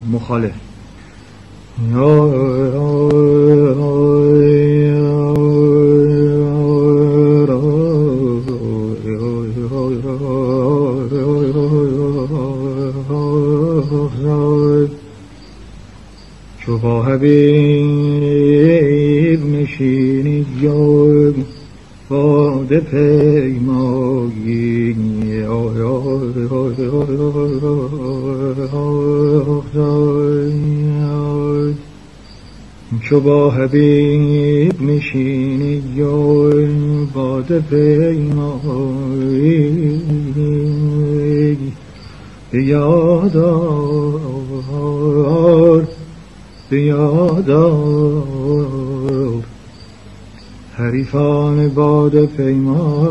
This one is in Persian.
مخالف. چو با حبیب نشینی جای باده پیمایی چو با حبیب نشینی جای باده پیمایی بیادار حریفان باده پیما